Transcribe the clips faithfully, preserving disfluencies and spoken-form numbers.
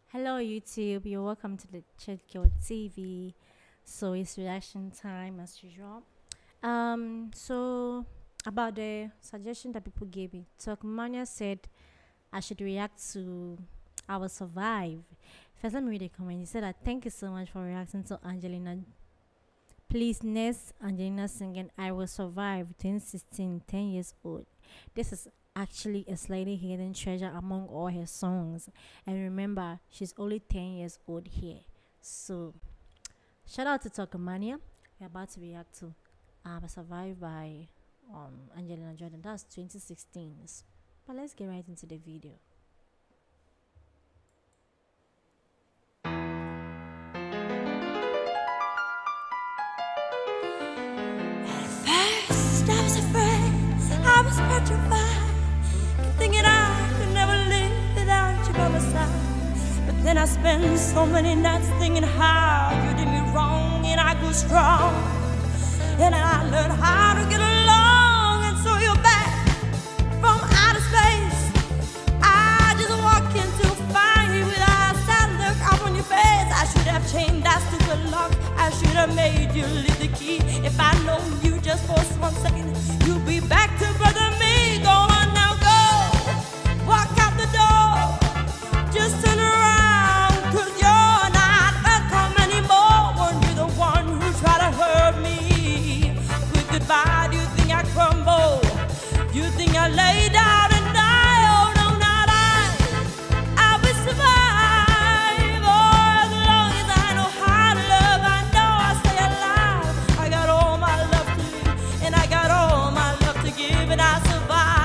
Hello YouTube, you're welcome to the Check Your T V. So it's reaction time as usual. Um, so about the suggestion that people gave me, Talkmania said I should react to I Will Survive. First, let me read the comment. He said that thank you so much for reacting to Angelina. Please, next Angelina singing I Will Survive twenty sixteen, ten years old. This is actually a slightly hidden treasure among all her songs. And remember, she's only ten years old here. So, shout out to Talkmania. We're about to react to uh, Survive by um, Angelina Jordan. That's twenty sixteen. But let's get right into the video. First I was afraid, I was petrified, thinking I could never live without you by my side. But then I spent so many nights thinking how you did me wrong, and I grew strong, and I learned how to get along. And so you're back from outer space. I just walk into fire without a sad look up on your face. I should have changed that stupid lock. I should have made you leave the key. If I know you just for one second, you'll be back to brother me. Go on now, go. Walk out the door. Just turn around, cause you're not welcome anymore. Weren't you the one who tried to hurt me? With goodbye, do you think I crumble? You think I lay down and die? Oh no, not I. I will survive. Oh, as long as I know how to love, I know I stay alive. I got all my love to live, and I got all my love to give, and I survive.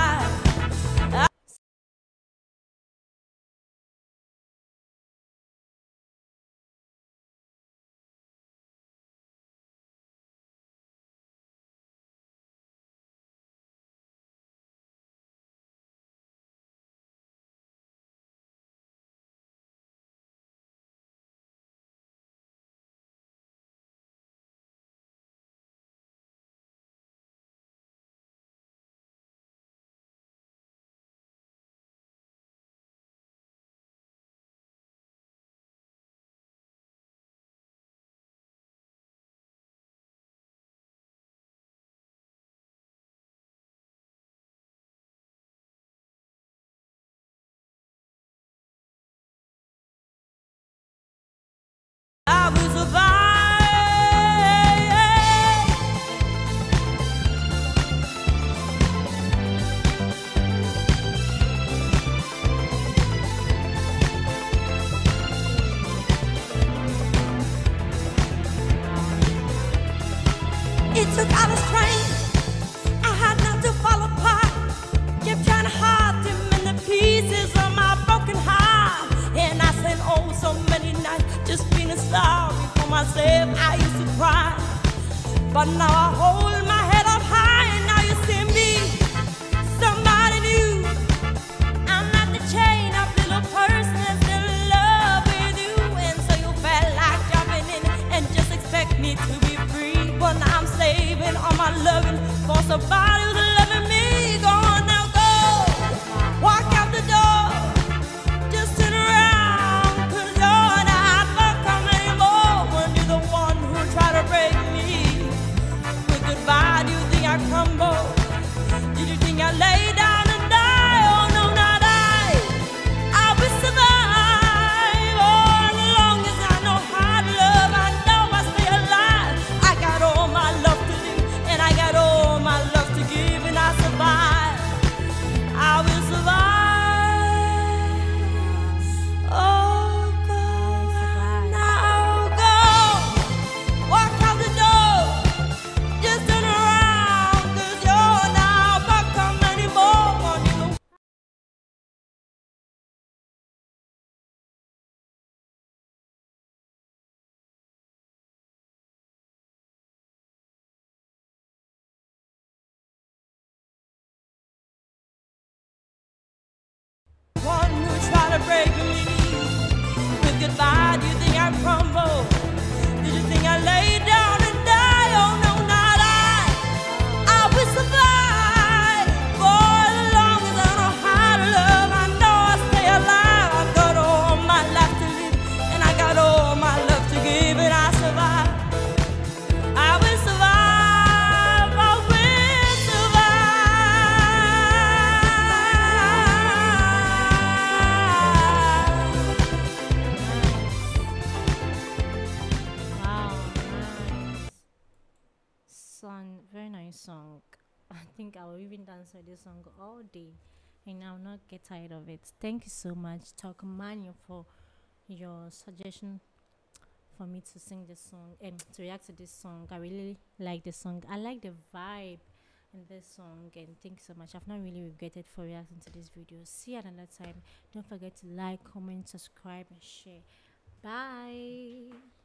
I will survive. It took all the strength I had not to fall apart. Kept trying hard to mend the pieces of my broken heart. And I spent oh so many nights just feeling sorry for myself. I used to cry, but now I hold my head up high, and now you see me, somebody new. I'm not the chain up little person that's still in love with you. And so you felt like jumping in and just expect me to be free. But now I'm saving all my loving for somebody who's loving me. Go on now, go. Walk out the door. Just turn around, cause you're not welcome anymore. Weren't you the one who tried to break me? With goodbye, do you think I crumble? Did you think I lay down and die? Oh no, not I. I will survive. Oh, as long as I know how to love, I know I stay alive. I got all my love to live, and I got all my love to give, and I survive. I will survive. Oh, go now, go. Walk out the door. Just turn around, cause you're not welcome anymore. Won't you? One who tried to break me. With goodbye, do you think I crumble? Did you think I lay down and die? Oh no, not I. I will survive. For as long as I know how to love, I know I stay alive. I've got all my life to live. think I will even dance with this song all day, and I'll not get tired of it. Thank you so much, Talk Manu, for your suggestion for me to sing this song and to react to this song. I really like the song. I like the vibe in this song, and thank you so much. I've not really regretted for reacting to this video. See you another time. Don't forget to like, comment, subscribe, and share. Bye.